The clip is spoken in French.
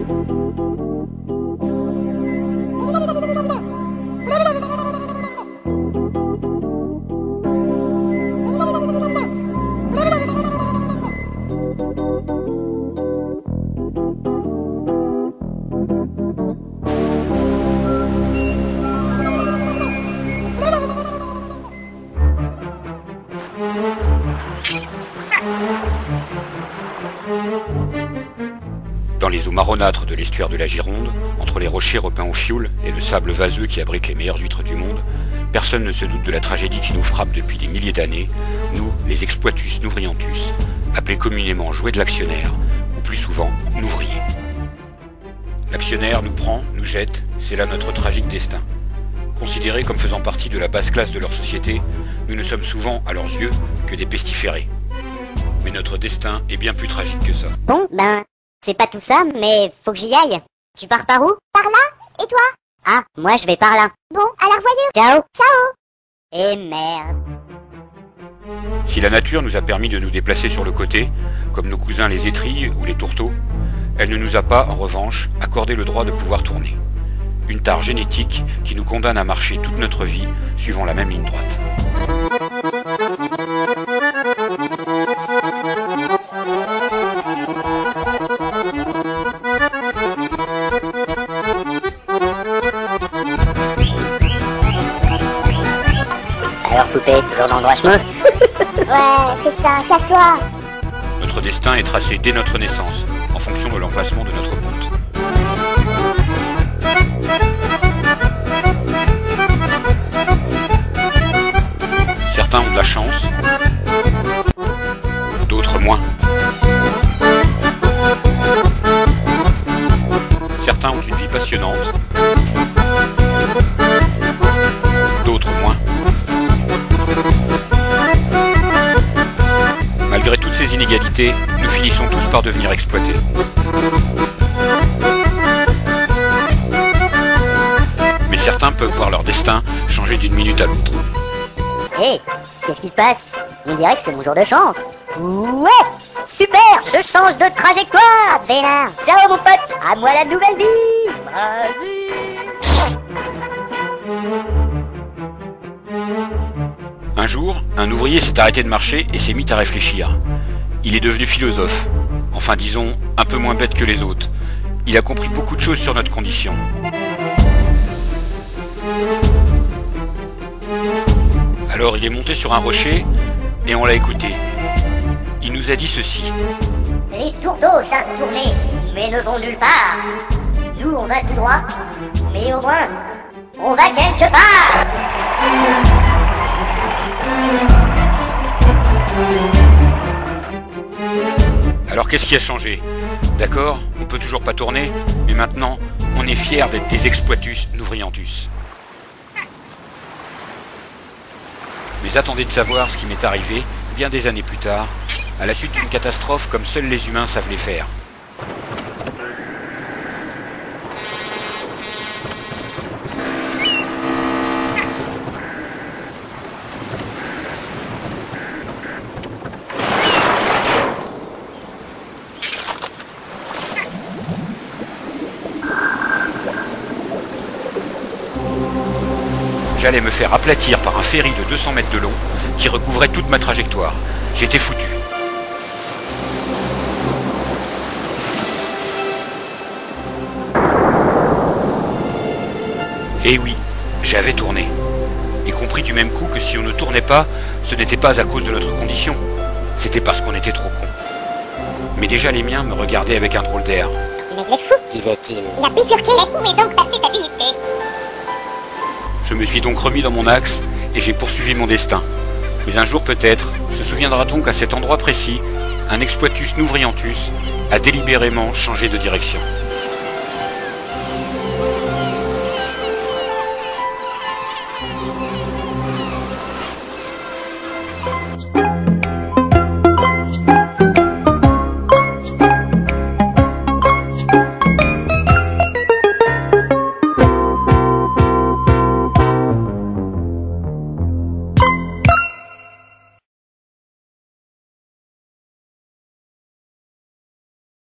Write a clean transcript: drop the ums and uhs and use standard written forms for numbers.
Dans les eaux marronâtres de l'estuaire de la Gironde, entre les rochers repeints au fioul et le sable vaseux qui abrite les meilleures huîtres du monde, personne ne se doute de la tragédie qui nous frappe depuis des milliers d'années, nous, les exploitus nouvriantus, appelés communément jouets de l'actionnaire, ou plus souvent, ouvriers. L'actionnaire nous prend, nous jette, c'est là notre tragique destin. Considérés comme faisant partie de la basse classe de leur société, nous ne sommes souvent, à leurs yeux, que des pestiférés. Mais notre destin est bien plus tragique que ça. Bon, c'est pas tout ça, mais faut que j'y aille. Tu pars par où? Par là? Et toi? Ah, moi je vais par là. Bon, à la revoyure. Ciao. Ciao. Et merde. Si la nature nous a permis de nous déplacer sur le côté, comme nos cousins les étrilles ou les tourteaux, elle ne nous a pas, en revanche, accordé le droit de pouvoir tourner. Une tare génétique qui nous condamne à marcher toute notre vie suivant la même ligne droite. Alors poupée, toujours dans le droit chemin? Ouais, c'est ça, casse-toi. Notre destin est tracé dès notre naissance, en fonction de l'emplacement de notre ponte. Certains ont de la chance, d'autres moins. Certains ont une vie passionnante, d'autres moins. Malgré toutes ces inégalités, nous finissons tous par devenir exploités. Mais certains peuvent voir leur destin changer d'une minute à l'autre. Hé, qu'est-ce qui se passe? On dirait que c'est mon jour de chance. Ouais, super, je change de trajectoire. Vénard, ciao mon pote, à moi la nouvelle vie. Vas-y. Un jour, un ouvrier s'est arrêté de marcher et s'est mis à réfléchir. Il est devenu philosophe. Enfin disons, un peu moins bête que les autres. Il a compris beaucoup de choses sur notre condition. Alors il est monté sur un rocher et on l'a écouté. Il nous a dit ceci. Les tourteaux savent tourner, mais ne vont nulle part. Nous on va tout droit, mais au moins, on va quelque part. Alors qu'est-ce qui a changé? D'accord, on peut toujours pas tourner, mais maintenant, on est fiers d'être des exploitus nouvriantus. Mais attendez de savoir ce qui m'est arrivé, bien des années plus tard, à la suite d'une catastrophe comme seuls les humains savent les faire. J'allais me faire aplatir par un ferry de 200 mètres de long qui recouvrait toute ma trajectoire. J'étais foutu. Et oui, j'avais tourné. Et compris du même coup que si on ne tournait pas, ce n'était pas à cause de notre condition. C'était parce qu'on était trop cons. Mais déjà les miens me regardaient avec un drôle d'air. Mais il est fou, disait-il. Il a bifurqué. Mais où est donc passée ta dignité? Je me suis donc remis dans mon axe et j'ai poursuivi mon destin. Mais un jour peut-être, se souviendra-t-on qu'à cet endroit précis, un exploitus nouvriantus a délibérément changé de direction.